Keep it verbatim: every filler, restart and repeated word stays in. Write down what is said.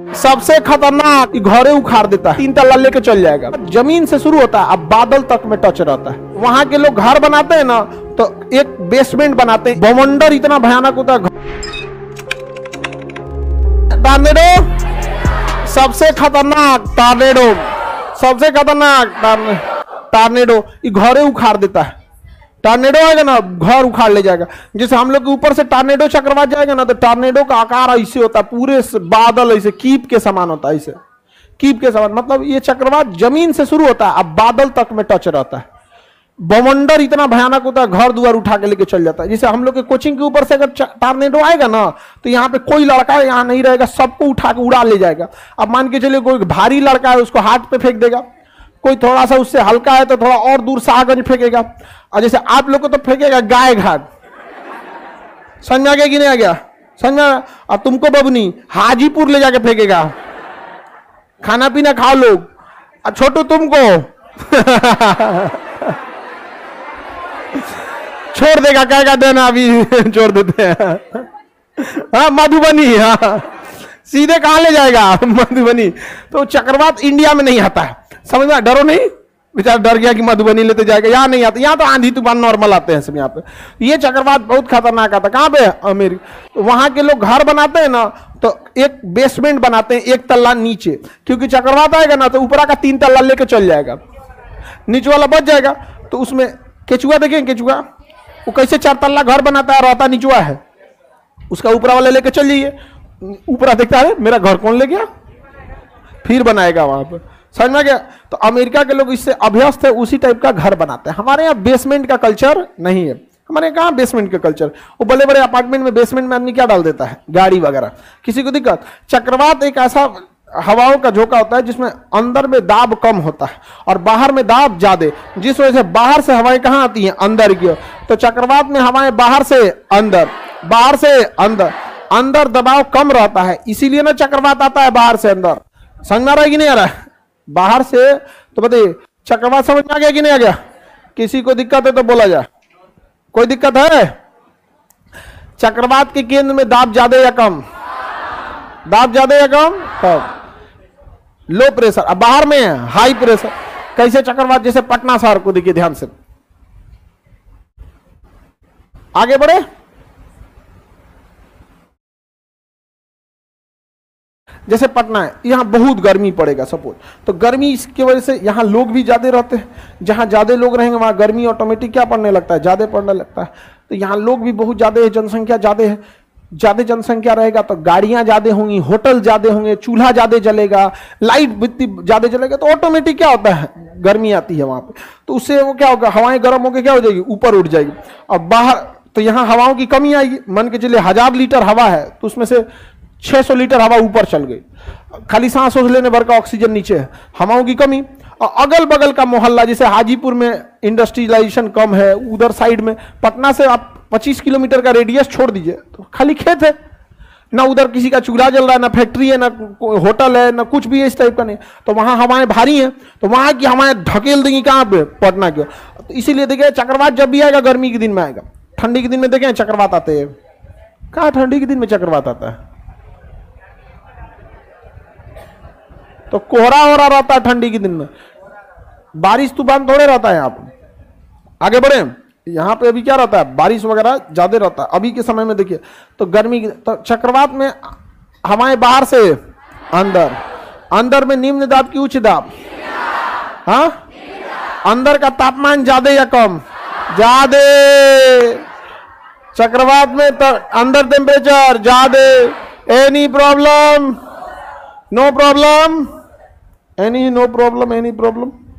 सबसे खतरनाक घरे उखाड़ देता है, तीन तल्ला लेके चल जाएगा। जमीन से शुरू होता है अब बादल तक में टच रहता है। वहां के लोग घर बनाते हैं ना तो एक बेसमेंट बनाते हैं, बवंडर इतना भयानक होता है। टॉर्नेडो सबसे खतरनाक, टॉर्नेडो सबसे खतरनाक टॉर्नेडो घरे उखाड़ देता है। टॉर्नेडो आएगा ना घर उखाड़ ले जाएगा। जैसे हम लोग के ऊपर से टॉर्नेडो चक्रवात जाएगा ना तो टॉर्नेडो का आकार ऐसे होता है, पूरे बादल ऐसे कीप के समान होता है, ऐसे कीप के समान। मतलब ये चक्रवात जमीन से शुरू होता है अब बादल तक में टच रहता है। बवंडर इतना भयानक होता है, घर द्वार उठा के लेके चल जाता है। जैसे हम लोग के कोचिंग के ऊपर से अगर टॉर्नेडो आएगा ना तो यहाँ पे कोई लड़का यहाँ नहीं रहेगा, सबको उठा के उड़ा ले जाएगा। अब मान के चलिए कोई भारी लड़का है उसको हाथ पे फेंक देगा, कोई थोड़ा सा उससे हल्का है तो थोड़ा और दूर शाहगंज फेंकेगा, और जैसे आप लोग को तो फेंकेगा गाय घाट। समझ में आ गया कि नहीं आ गया? समझ में? और तुमको बबनी हाजीपुर ले जाके फेंकेगा। खाना पीना खाओ लोग, और छोटू तुमको छोड़ देगा, कहेगा देना अभी छोड़ देते हैं। हाँ मधुबनी, हाँ सीधे कहां ले जाएगा? मधुबनी। तो चक्रवात इंडिया में नहीं आता है, समझ में? डरो नहीं, बेचारा डर गया कि मधुबनी लेते जाएगा। यहाँ नहीं आता, यहाँ तो आंधी तूफान नॉर्मल आते हैं सब। यहाँ पे ये चक्रवात बहुत खतरनाक आता है। कहाँ पे? अमेरिका। तो वहां के लोग घर बनाते हैं ना तो एक बेसमेंट बनाते हैं, एक तल्ला नीचे, क्योंकि चक्रवात आएगा ना तो ऊपरा का तीन तल्ला लेके चल जाएगा, नीचे वाला बच जाएगा। तो उसमें केचुआ देखें, केचुआ वो कैसे चार तल्ला घर बनाता है, रहता नीचुआ है, उसका ऊपरा वाला लेके चल जाइए, ऊपरा देखता है मेरा घर कौन ले गया, फिर बनाएगा वहां पर। समझ में गया? तो अमेरिका के लोग इससे अभ्यस्त है, उसी टाइप का घर बनाते हैं। हमारे यहाँ बेसमेंट का कल्चर नहीं है। हमारे यहाँ कहाँ बेसमेंट का कल्चर? वो बड़े बड़े अपार्टमेंट में बेसमेंट में आदमी क्या डाल देता है, गाड़ी वगैरह, किसी को दिक्कत। चक्रवात एक ऐसा हवाओं का झोंका होता है जिसमें अंदर में दाब कम होता है और बाहर में दाब ज्यादा, जिस वजह से बाहर से हवाएं कहाँ आती हैं, अंदर की ओर। तो चक्रवात में हवाएं बाहर से अंदर, बाहर से अंदर, अंदर दबाव कम रहता है, इसीलिए ना चक्रवात आता है बाहर से अंदर। समझ में आ रहा है कि नहीं आ रहा है? बाहर से तो बताइए चक्रवात समझ में आ गया कि नहीं आ गया? किसी को दिक्कत है तो बोला जाए। कोई दिक्कत है? चक्रवात के केंद्र में दाब ज्यादा या कम? दाब ज्यादा या कम? कम। लो प्रेशर, अब बाहर में है हाई प्रेशर। कैसे चक्रवात? जैसे पटना शहर को देखिए ध्यान से, आगे बढ़े। जैसे पटना है, यहाँ बहुत गर्मी पड़ेगा सपोज, तो गर्मी की वजह से यहाँ लोग भी ज्यादा रहते हैं। जहाँ ज्यादा लोग रहेंगे वहाँ गर्मी ऑटोमेटिक क्या पड़ने लगता है, ज्यादा पड़ने लगता है। तो यहाँ लोग भी बहुत ज्यादा है, जनसंख्या ज्यादा है। ज्यादा जनसंख्या रहेगा तो गाड़ियां ज्यादा होंगी, होटल ज्यादा होंगे, चूल्हा ज्यादा जलेगा, लाइट बित्ती ज्यादा जलेगा, तो ऑटोमेटिक क्या होता है, गर्मी आती है वहां पे। तो उससे वो क्या होगा, हवाएं गर्म होकर क्या हो जाएगी, ऊपर उठ जाएगी। और बाहर तो यहाँ हवाओं की कमी आएगी। मान के चलिए हजार लीटर हवा है तो उसमें से छह सौ लीटर हवा ऊपर चल गई, खाली सांस सांस लेने भर का ऑक्सीजन नीचे है, हवाओं की कमी। और अगल बगल का मोहल्ला, जैसे हाजीपुर में इंडस्ट्रियलाइजेशन कम है, उधर साइड में पटना से आप पच्चीस किलोमीटर का रेडियस छोड़ दीजिए तो खाली खेत है, ना उधर किसी का चूल्हा जल रहा है, ना फैक्ट्री है, ना होटल है, ना कुछ भी है इस टाइप का नहीं। तो वहां हवाएं भारी हैं, तो वहां की हवाएं ढकेल देंगी कहां पे, पटना की। तो इसीलिए देखिए चक्रवात जब भी आएगा गर्मी के दिन में आएगा। ठंडी के दिन में देखें चक्रवात आते हैं कहां, ठंडी के दिन में चक्रवात आता है तो कोहरा हो रहा रहता है ठंडी के दिन में, बारिश तूफान थोड़े रहता है यहाँ पे। आगे बढ़े, यहाँ पे अभी क्या रहता है, बारिश वगैरह ज्यादा रहता है अभी के समय में। देखिए तो गर्मी, तो चक्रवात में हवाएं बाहर से अंदर, अंदर में निम्न दाब की उच्च दाब, हाँ अंदर का तापमान ज्यादा या कम, ज्यादा। चक्रवात में तो अंदर टेम्परेचर ज्यादा। Any problem? No problem? Any no problem? Any problem?